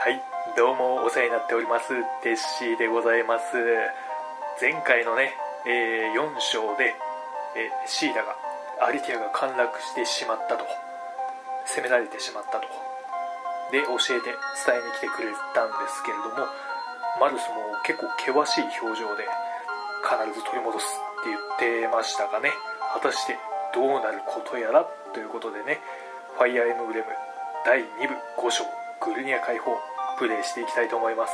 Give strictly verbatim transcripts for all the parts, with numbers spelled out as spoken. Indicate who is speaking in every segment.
Speaker 1: はい、どうもお世話になっておりますテッシーでございます。前回のね、えー、よん章で、えー、シーダがアリティアが陥落してしまったと、攻められてしまったとで教えて伝えに来てくれたんですけれども、マルスも結構険しい表情で必ず取り戻すって言ってましたがね、果たしてどうなることやらということでね、ファイアーエムブレムだいに部ご章グルニア解放プレイしていきたいと思います。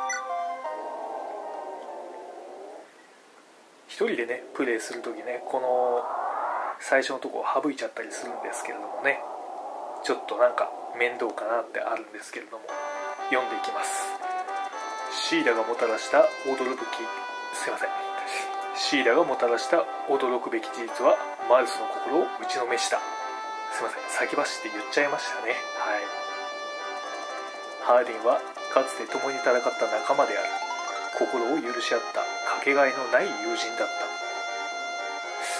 Speaker 1: 一人でねプレイするときね、この最初のとこを省いちゃったりするんですけれどもね、ちょっとなんか面倒かなってあるんですけれども、読んでいきます。シーダがもたらした驚くべきすいませんシーダがもたらした驚くべき事実はマルスの心を打ちのめした。すいません、先走って言っちゃいましたね。はい。ハーディンはかつて共に戦った仲間である。心を許し合ったかけがえのない友人だった。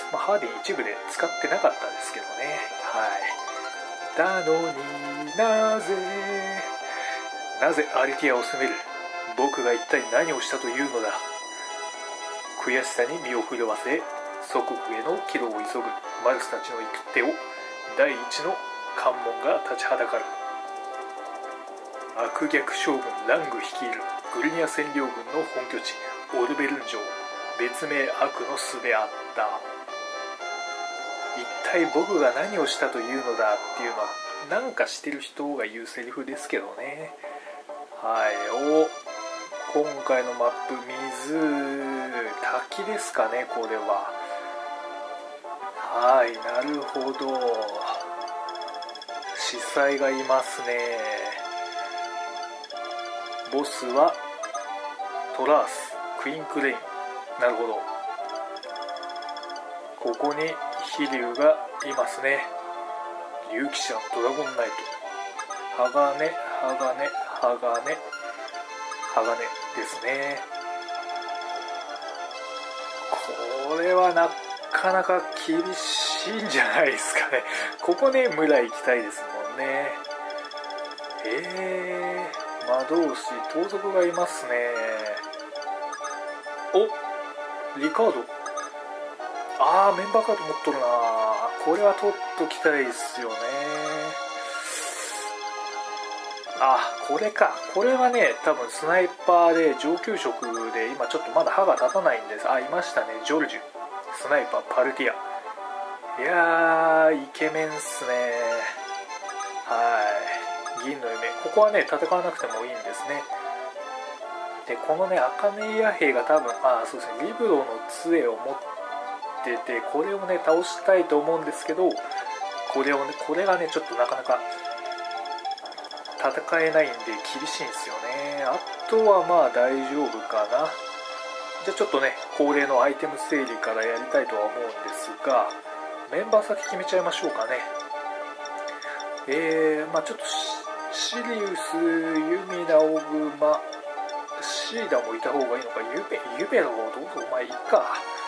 Speaker 1: まあ、ハーディン一部で使ってなかったですけどね。はい。だのになぜなぜアリティアを責める。僕が一体何をしたというのだ。悔しさに身を震わせ祖国への帰路を急ぐマルスたちの行く手を第一の関門が立ちはだかる。悪逆将軍ラング率いるグルニア占領軍の本拠地オルベルン城、別名悪の巣であった。一体僕が何をしたというのだっていうのはなんかしてる人が言うセリフですけどね。はい。お今回のマップ、水滝ですかね、これは。はい、なるほど。司祭がいますね。ボスはトラース、クイーンクレイン。なるほど。ここに飛竜がいますね。竜騎者ドラゴンナイト、鋼鋼鋼鋼ですね。これはなかなか厳しいんじゃないですかね。ここね村行きたいですもんね。えー、魔導士盗賊がいますね。おリカード、あーメンバーカード持っとるな。これは取っときたいですよね。あ、これか。これはね多分スナイパーで上級職で今ちょっとまだ歯が立たないんです。あ、いましたね、ジョルジュスナイパーパルティア。いやーイケメンっすね。はい。銀の夢、ここはね戦わなくてもいいんですね。でこのねアカネイア兵が多分あそうですねリブロの杖を持ってて、これをね倒したいと思うんですけど、これをねこれがねちょっとなかなか戦えないんで厳しいんですよね。あとはまあ大丈夫かな。じゃあちょっとね恒例のアイテム整理からやりたいとは思うんですが、メンバー先決めちゃいましょうかね。えー、まあちょっとシリウス、ユミナ、オグマ、シーダもいた方がいいのか。ユベユベロどうぞ、まあいいか。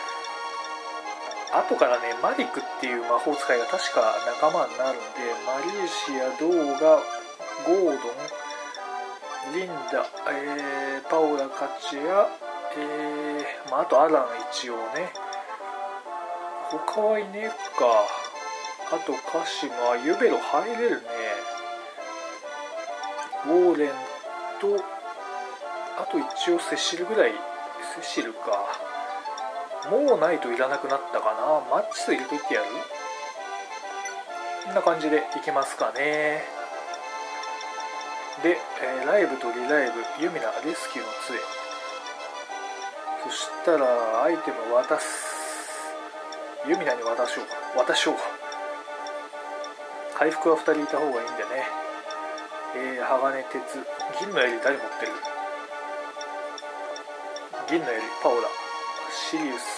Speaker 1: 後からねマリクっていう魔法使いが確か仲間になるんで、マリーシア、ドーガ、ゴードン、リンダ、えー、パオラ、カチア、えーまあ、あとアラン一応ね。他はいねえか。あとカシマ、ユベロ入れるね。ウォーレンとあと一応セシルぐらい。セシルか。もうないといらなくなったかな。マッチス入れといてやる。こんな感じでいきますかね。で、えー、ライブとリライブ、ユミナ、レスキューの杖。そしたらアイテムを渡す。ユミナに渡しようか。渡しようか。回復はふたりいた方がいいんでね。えー、鋼、鉄、銀の槍誰持ってる。銀の槍、パオラ、シリウス。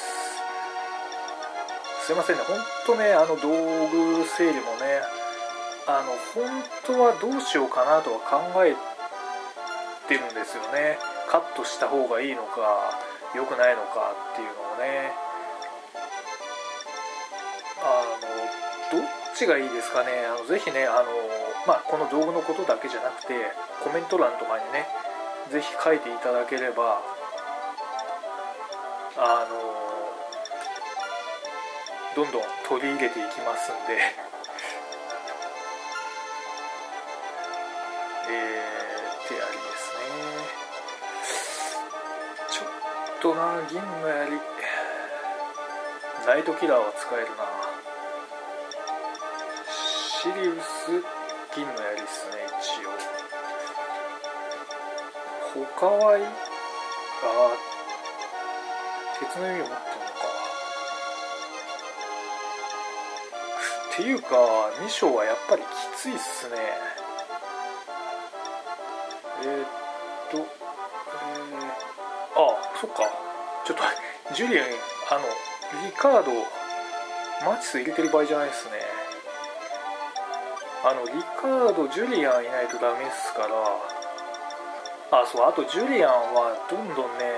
Speaker 1: すいませんね、ほんとね、あの道具整理もね、あの本当はどうしようかなとは考えてるんですよね。カットした方がいいのか良くないのかっていうのをね。あのどっちがいいですかね。あのぜひね、あのまあこの道具のことだけじゃなくてコメント欄とかにねぜひ書いていただければあのどんどん取り入れていきますんでえー、手やりですね。ちょっとな銀の槍ナイトキラーは使えるな。シリウス銀の槍ですね。一応他はいいあ鉄の弓を持ってるのかっていうかに章はやっぱりきついっすね。えー、っと、えー、ああそっかちょっとジュリアンあのリカードマチス入れてる場合じゃないですね。あのリカードジュリアンいないとダメっすから。あそうあとジュリアンはどんどんね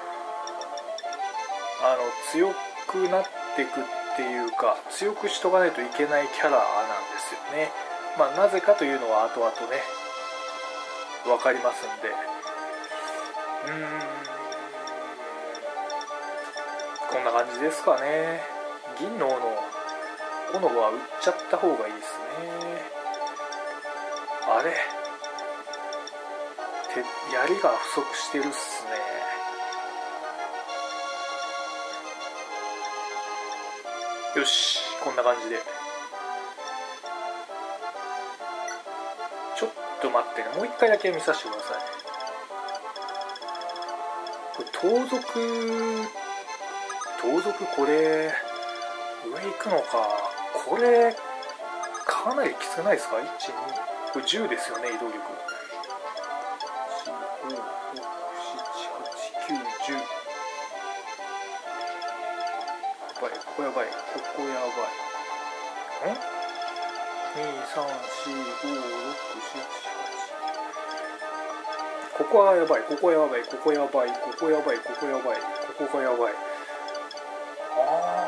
Speaker 1: あの強くなってくっていうか強くしとかないといけないキャラなんですよね。まあなぜかというのは後々ね分かりますんで。うーんこんな感じですかね。銀の斧斧は売っちゃった方がいいですね。あれ手槍が不足してるっすね。よしこんな感じでちょっと待ってねもう一回だけ見させてください。これ盗賊盗賊これ上行くのか。これかなりきつくないですか。いちにこれじゅうですよね移動力。ごろくしちはちきゅうじゅうやばいここやばいここやばいんにさんしごろくしちはちここはやばいここやばいここやばいここやばいここやばいここがやばい。あ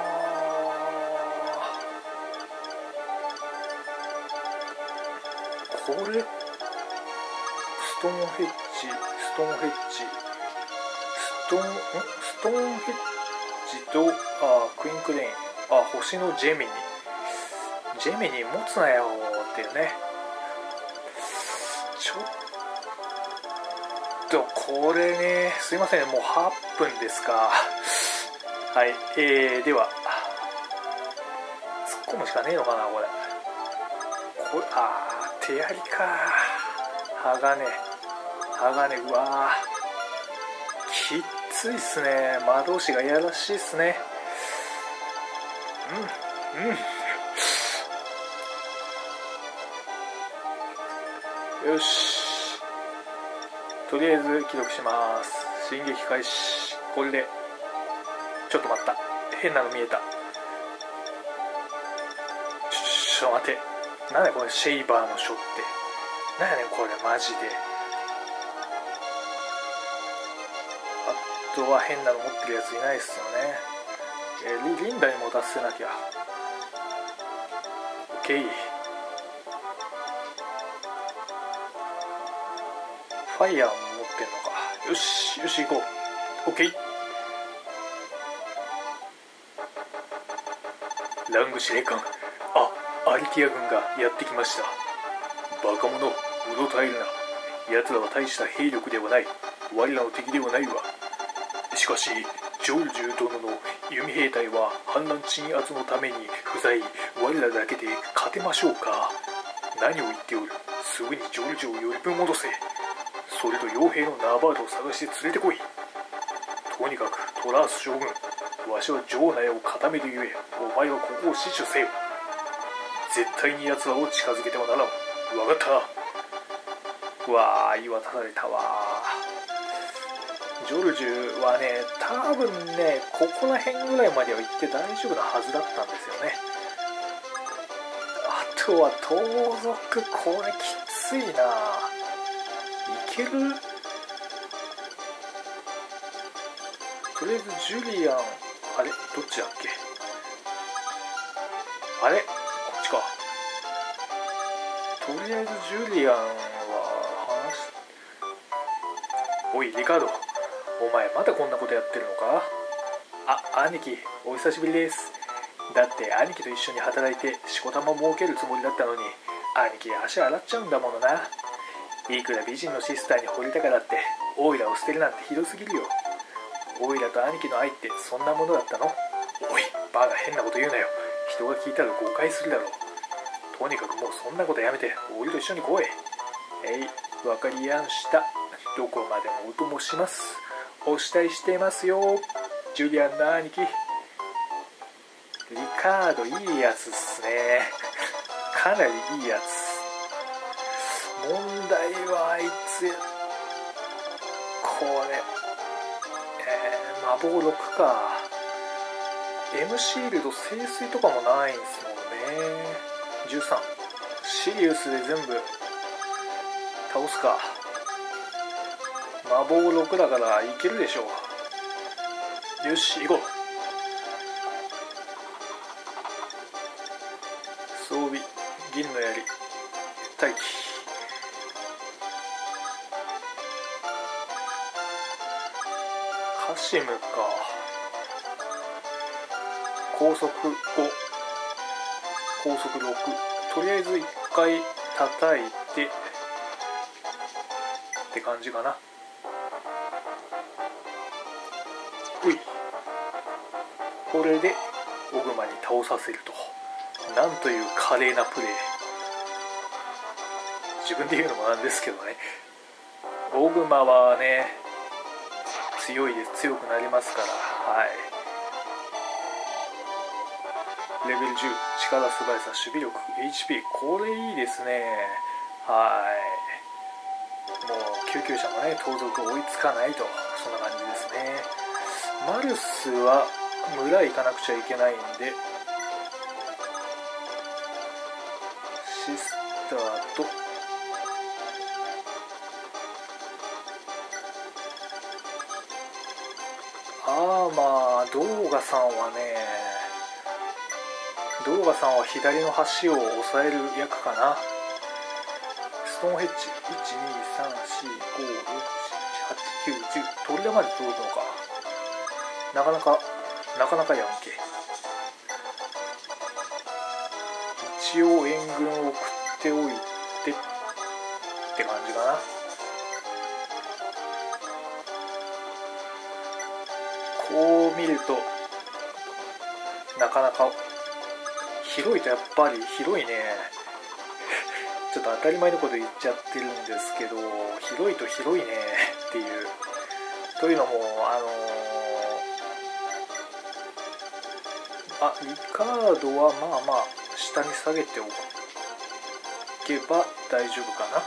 Speaker 1: ーこれストーンヘッジストーンヘッジストーンんストーンヘッジとあクインクレインあ星のジェミニジェミニ持つなよっていうね。ちょっとこれねすいませんもうはっぷんですか。はい、えー、では突っ込むしかねえのかなこれ。これあー手やりか鋼鋼うわーきついっすね。魔導士がいやらしいっすね。うんうんよしとりあえず記録します。進撃開始。これでちょっと待った変なの見えた。ちょっと待ってなんだこれシェイバーの書ってなんやねんこれマジで。あとは変なの持ってるやついないっすよね。えー、リ, リンダに持たせなきゃ。 OK ファイヤーも持ってんのか。よしよし行こう。 OK ラング司令官あアリティア軍がやってきました。バカ者うろたえるな。奴らは大した兵力ではない。我らの敵ではないわ。しかしジョルジュ殿の弓兵隊は反乱鎮圧のために不在。我らだけで勝てましょうか。何を言っておる。すぐにジョルジュを呼び戻せ。それと傭兵のナバールを探して連れてこい。とにかくトラース将軍わしは城内を固めるゆえお前はここを死守せよ。絶対に奴らを近づけてはならん。分かったな。うわー言い渡されたわ。ジョルジュはね多分ねここら辺ぐらいまでは行って大丈夫なはずだったんですよね。あとは盗賊これきついな。いける。とりあえずジュリアンあれどっちだっけ。あれこっちか。 とりあえずジュリアンは話しおいリカード、お前まだこんなことやってるのか。あ、兄貴お久しぶりです。だって兄貴と一緒に働いてしこたま儲けるつもりだったのに、兄貴足洗っちゃうんだものな。いくら美人のシスターに惚れたからってオイラを捨てるなんてひどすぎるよ。オイラと兄貴の愛ってそんなものだったの。おいバカ変なこと言うなよ。人が聞いたら誤解するだろう。とにかくもうそんなことやめて俺と一緒に来い。えい、わかりやんした。どこまでもお供します。お慕いしてますよジュリアンの兄貴。リカードいいやつっすね。かなりいいやつ。問題はあいつこれ、えー、魔法ろくか。 M シールド聖水とかもないんすもんね。じゅうさんシリウスで全部倒すか。魔法ろくだからいけるでしょう。よし行こう。装備銀の槍待機。カシムか。高速ご高速ろく。とりあえずいっかい叩いてって感じかな。うい、これでオグマに倒させると。なんという華麗なプレー。自分で言うのもなんですけどね。オグマはね強いです。強くなりますから。はい。レベルじゅう力、素早さ、守備力、 エイチピー これいいですね。はい。もう救急車もね盗賊追いつかないと、そんな感じですね。マルスは村行かなくちゃいけないんで、シスターとアーマー、ドーガさんはね、ドーガさんは左の橋を押さえる役かな。ストーンヘッジいちにさんしごろくななはちきゅうじゅう砦まで届くのか。なかなかなかなかやんけ。一応援軍を送っておいてって感じかな。こう見るとなかなか広いとやっぱり広いね。ちょっと当たり前のこと言っちゃってるんですけど、広いと広いねっていう。というのもあのー、あリカードはまあまあ下に下げておけば大丈夫かな。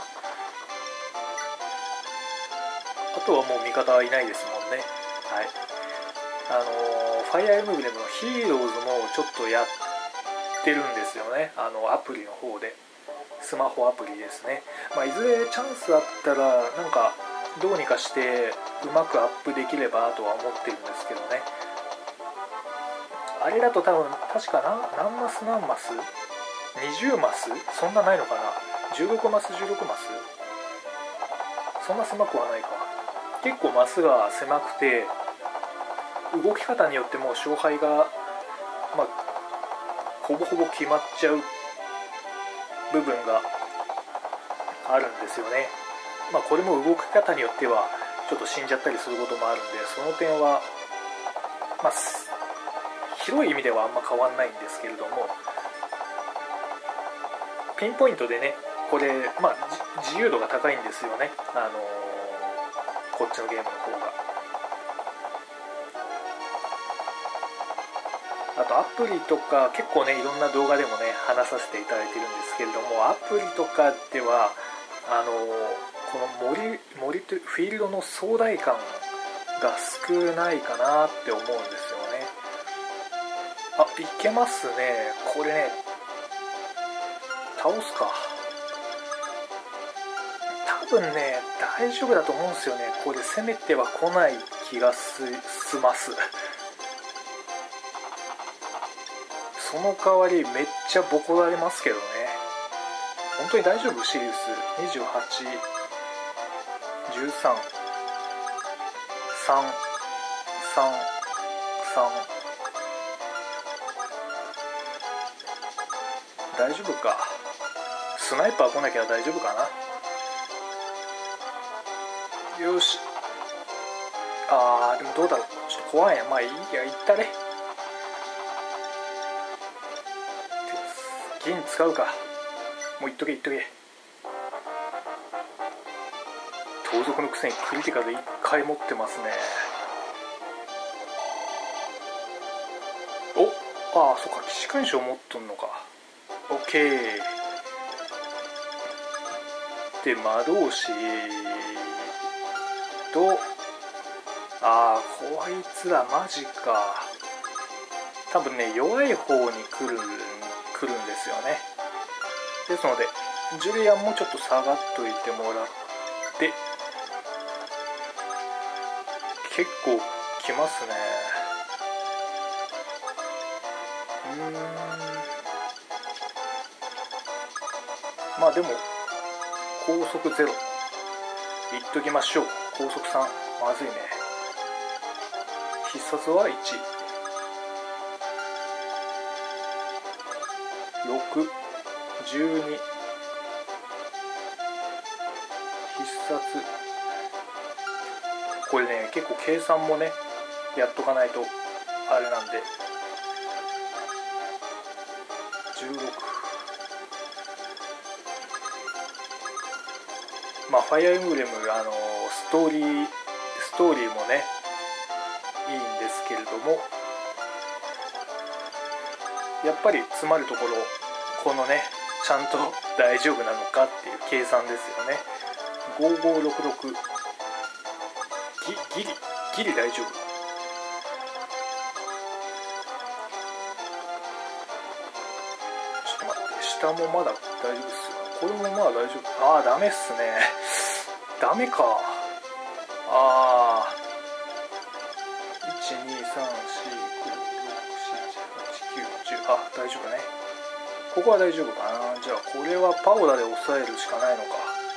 Speaker 1: あとはもう味方はいないですもんね。はい。あのー、ファイアーエムブレムのヒーローズもちょっとやってるんですよね。あのアプリの方で、スマホアプリですね。まあ、いずれチャンスあったらなんかどうにかしてうまくアップできればとは思ってるんですけどね。あれだと多分確かな何マス何マスにじゅうマスそんなないのかな。じゅうろくマスじゅうろくマスそんな狭くはないか。結構マスが狭くて動き方によってもう勝敗がまあほぼほぼ決まっちゃう部分があるんですよね。まあこれも動き方によってはちょっと死んじゃったりすることもあるんで、その点はまあ広い意味ではあんま変わんないんですけれども、ピンポイントでねこれまあ自由度が高いんですよね。あのー、こっちのゲームの方が。あとアプリとか結構ねいろんな動画でもね話させていただいてるんですけれども、アプリとかではあのこの森森とフィールドの壮大感が少ないかなって思うんですよね。あ、いけますね。これね倒すか。多分ね大丈夫だと思うんですよね。これ攻めては来ない気がすます。その代わりめっちゃボコられますけどね。 本当に大丈夫？シリウスにじゅうはち、じゅうさん、さん、さん、さん、大丈夫か。スナイパー来なきゃ大丈夫かな。よし。あーでもどうだろう、ちょっと怖いや。まあいいや、行ったね。銀使うか。もういっとけいっとけ。盗賊のくせにクリティカルいっかい持ってますね。お、ああそっか、騎士干渉持っとんのか。オッケーで、魔導士と、ああこいつらマジか。多分ね、弱い方に来る来るんですよね。ですのでジュリアンもちょっと下がっといてもらって、結構来ますね。うーん、まあでも高速ゼロいっときましょう。高速さんまずいね。必殺はいち、ろく、じゅうに、必殺。これね結構計算もねやっとかないとあれなんで。じゅうろく、まあファイアーエンブレム、あのストーリーストーリーもねいいんですけれども、やっぱり詰まるところ、このねちゃんと大丈夫なのかっていう計算ですよね。ごごろくろく、ギギリギリ大丈夫。ちょっと待って、下もまだ大丈夫っすよ。これもまだ大丈夫。ああダメっすね。ダメか。ああいちにさんしごろくしちはちきゅうじゅう、あ大丈夫ね。ここは大丈夫かな。じゃあこれはパオラで抑えるしかないのか。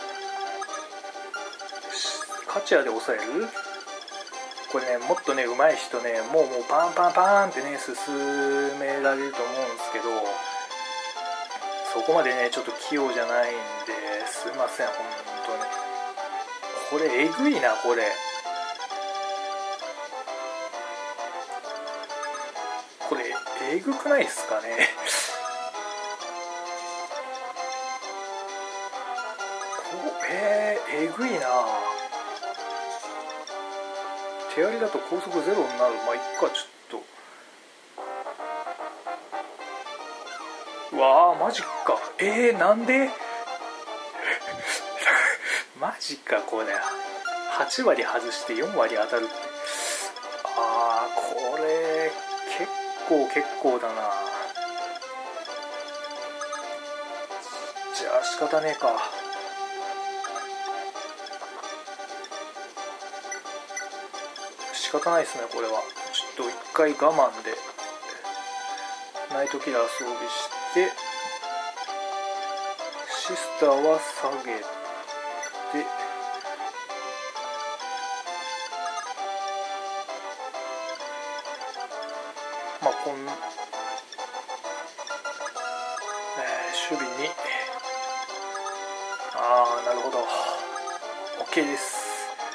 Speaker 1: カチアで抑える。これねもっとね上手い人ね、もうもうパンパンパンってね進められると思うんですけど、そこまでねちょっと器用じゃないんですいません本当に。これえぐいな。これこれえぐくないっすかね。えー、えぐいな。手やりだと高速ゼロになる。まあいっか、ちょっと。うわーマジか。えー、なんでマジか。これはち割外してよん割当たるって。あーこれ結構結構だな。じゃあ仕方ねえか。仕方ないですねこれは。ちょっと一回我慢でナイトキラー装備して、シスターは下げて、まあこん、えー、守備に、ああなるほど OK です。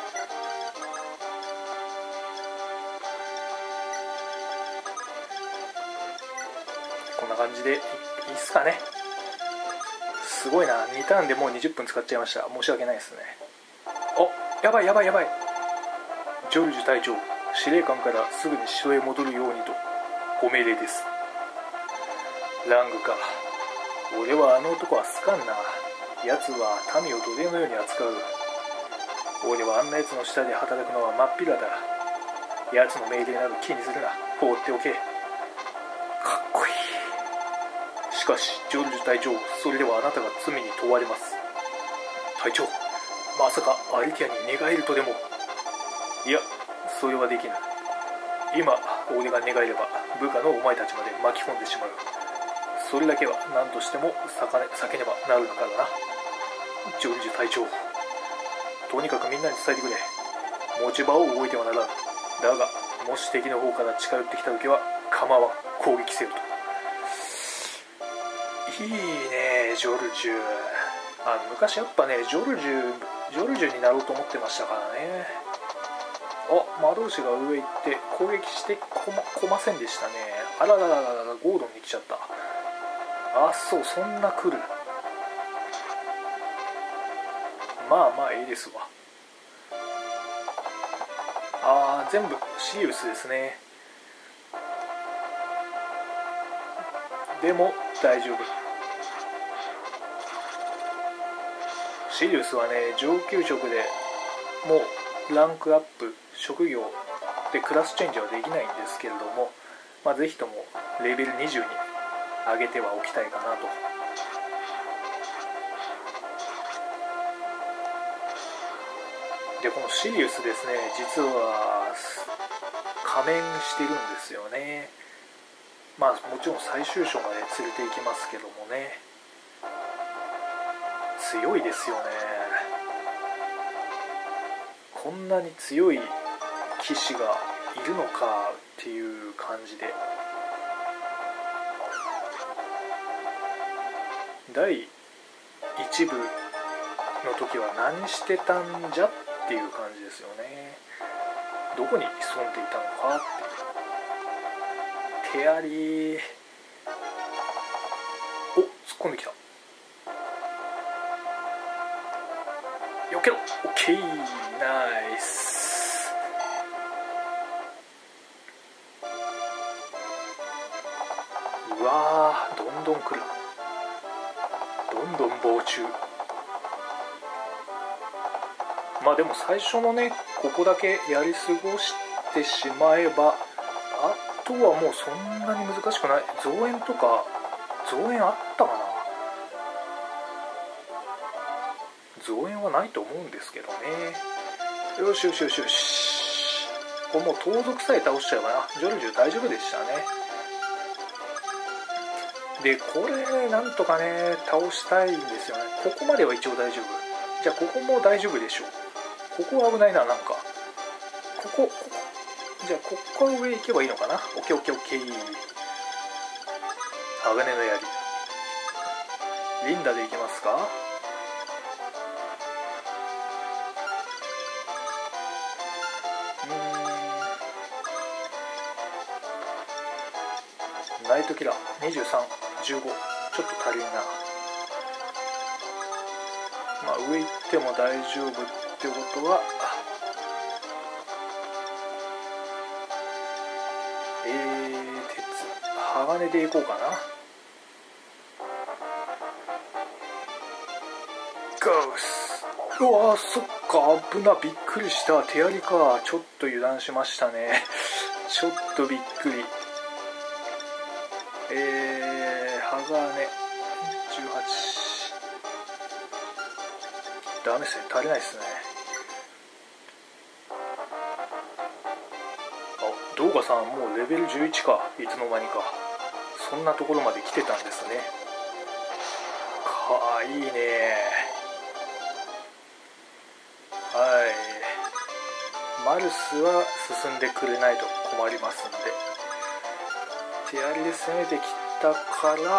Speaker 1: こんな感じでいいっすかね。すごいな、にターンでもうにじゅっぷん使っちゃいました。申し訳ないですね。お、やばいやばいやばい。ジョルジュ隊長、司令官からすぐに城へ戻るようにとご命令です。ラングか。俺はあの男は好かんな。奴は民を奴隷のように扱う。俺はあんな奴の下で働くのはまっぴらだ。奴の命令など気にするな。放っておけ。かっこいい。しかしジョルジュ隊長、それではあなたが罪に問われます。隊長、まさかアルティアに寝返るとでも。いや、それはできない。今俺が寝返れば部下のお前たちまで巻き込んでしまう。 それだけは何としても避かね避けねばなるのからな。ジョルジュ隊長、とにかくみんなに伝えてくれ。持ち場を動いてはならん。だがもし敵の方から近寄ってきた時は構わん、攻撃せよと。いいねジョルジュ。あの昔やっぱねジョルジュジョルジュになろうと思ってましたからね。あ、魔導士が上行って攻撃してこ ま, こませんでしたね。あららららら、ゴードンに来ちゃった。あ、そう、そんな来る。まあまあいいですわ。あー、全部シリウスですね。でも大丈夫。シリウスはね上級職でもうランクアップ、職業でクラスチェンジはできないんですけれども、まあ、ぜひともレベルにじゅうに上げてはおきたいかなと。でこのシリウスですね、実は仮面してるんですよね。まあもちろん最終章まで連れて行きますけどもね、強いですよね。こんなに強い騎士がいるのかっていう感じで、だいいち部の時は何してたんじゃっていう感じですよね。どこに潜んでいたのかっていう。手あり、お、突っ込んできた。よけろ。オッケー、ナイス。うわー、どんどん来る。どんどん防虫。まあでも最初のねここだけやり過ごしてしまえば、あとはもうそんなに難しくない。増援とか増援あったかな。増援はないと思うんですけどね。よしよしよしよし、これもう盗賊さえ倒しちゃえばな、ジョルジュ大丈夫でしたね。でこれねなんとかね倒したいんですよね。ここまでは一応大丈夫。じゃあここも大丈夫でしょう。ここは危ないな。なんかここここじゃあここから上行けばいいのかな。オッケーオッケーオッケー。鋼の槍リンダで行きますか。うーんナイトキラーにじゅうさん、じゅうご、ちょっと足りんな。まあ上行っても大丈夫ってことは、えー、鉄鋼でいこうかな。ゴース。うわー、そっか、危な、びっくりした。手槍か。ちょっと油断しましたね。ちょっとびっくり。えー、鋼じゅうはち、ダメですね、足りないですね。あ、ドーガさんもうレベルじゅういちか。いつの間にかそんなところまで来てたんですね。かいいね。はい、マルスは進んでくれないと困りますんで、手槍で攻めてきたから、うーん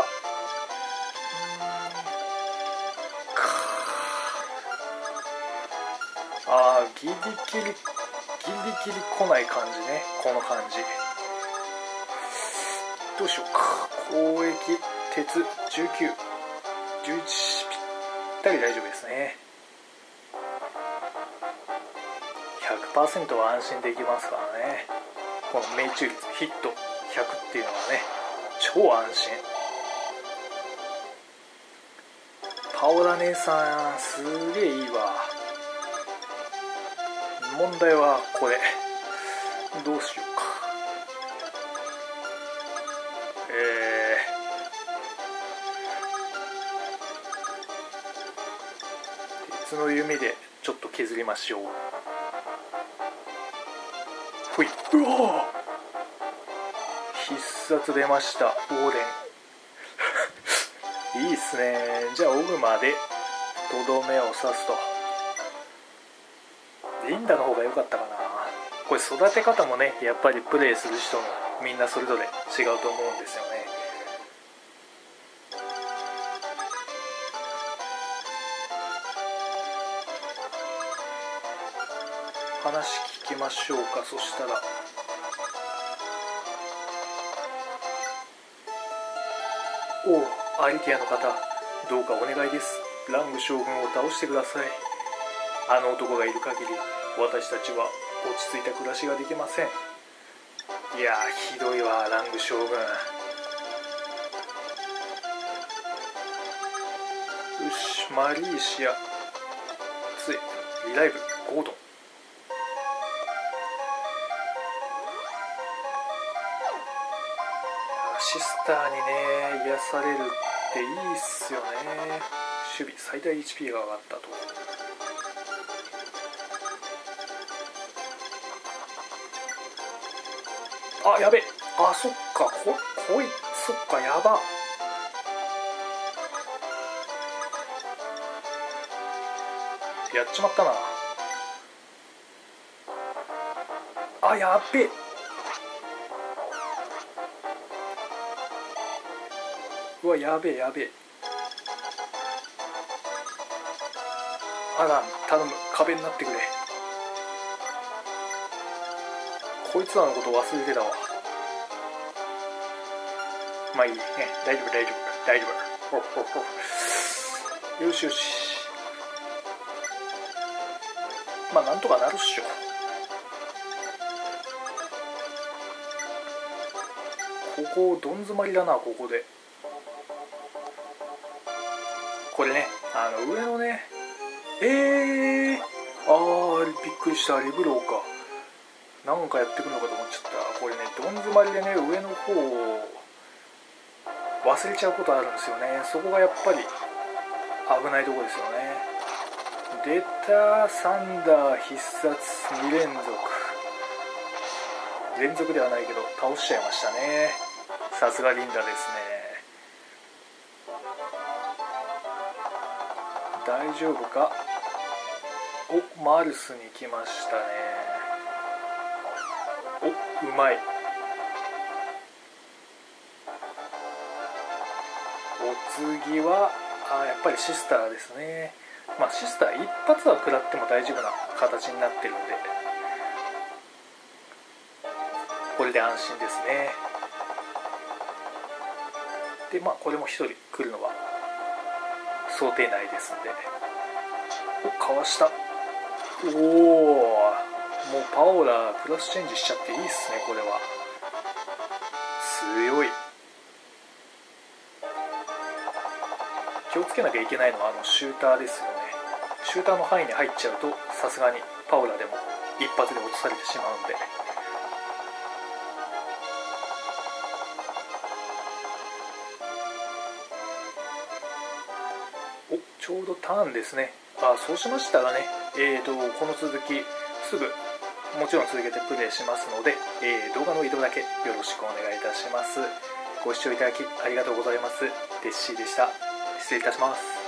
Speaker 1: あーギリギリギリギリ来ない感じね。この感じどうしようか。攻撃鉄じゅうきゅう、じゅういち、ぴったり大丈夫ですね。 ひゃくパーセント は安心できますからね。この命中率ヒットひゃくっていうのはね超安心。パオラ姉さんすげえいいわ。問題はこれどうしようか。えー、鉄の弓でちょっと削りましょう。ほい、うわ必殺出ました。オーレンいいっすね。じゃあオグマでとどめを刺すと。リンダの方が良かったかな。これ育て方もね、やっぱりプレイする人もみんなそれぞれ違うと思うんですよね。話聞きましょうか。そしたらおお、アリティアの方、どうかお願いです。ラング将軍を倒してください。あの男がいる限り私たちは落ち着いた暮らしができません。いやー、ひどいわ、ラング将軍。よし、マリーシアついリライブゴードン。シスターにね癒されるっていいっすよね。守備最大 エイチピー が上がったと。あ、やべ、あ、そっか、ここいそっか、やば。やっちまったな。あ、やっべ。うわ、やべえやべえ。アラン頼む、壁になってくれ。こいつらのこと忘れてたわ。まあいいね、大丈夫大丈夫大丈夫。ほほほ。よしよし、まあなんとかなるっしょ。ここどん詰まりだな。ここでこれね、あの上のね、えー、あーびっくりした。リブローかなんかやってくるのかと思っちゃった。これね、どん詰まりでね、上の方を忘れちゃうことあるんですよね。そこがやっぱり危ないところですよね。出た、サンダー必殺に連続。連続ではないけど倒しちゃいましたね。さすがリンダですね。大丈夫か。お、マルスに来ましたね。お、うまい。お次はあ、やっぱりシスターですね。まあシスター一発は食らっても大丈夫な形になってるんで、これで安心ですね。で、まあこれも一人来るのは想定内ですんで。お、かわした。おお、もうパオラクラスチェンジしちゃっていいっすね。これは強い。気をつけなきゃいけないのはあのシューターですよね。シューターの範囲に入っちゃうとさすがにパオラでも一発で落とされてしまうんで。お、ちょうどターンですね。あ、そうしましたらね、えーとこの続きすぐもちろん続けてプレイしますので、えー、動画の移動だけよろしくお願いいたします。ご視聴いただきありがとうございます。テッシーでした。失礼いたします。